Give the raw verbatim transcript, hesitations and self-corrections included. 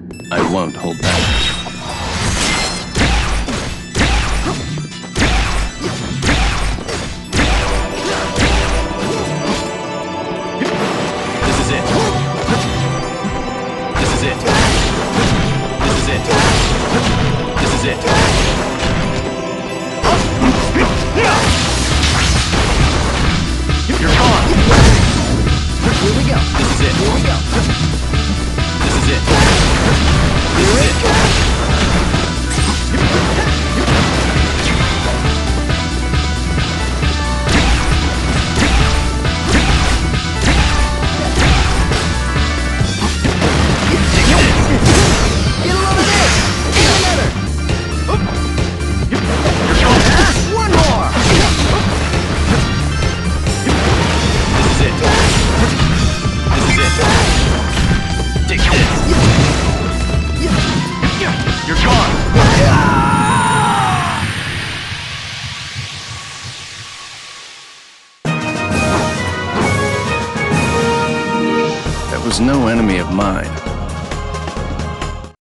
I won't hold back. This is it. This is it. This is it. This is it. You're gone. Here we go. This is it. Here we go. This is it. This is it. Get a load of this. Get another. You're gone. One more. This is it. This is it. Take this. You're gone. That was no enemy of mine.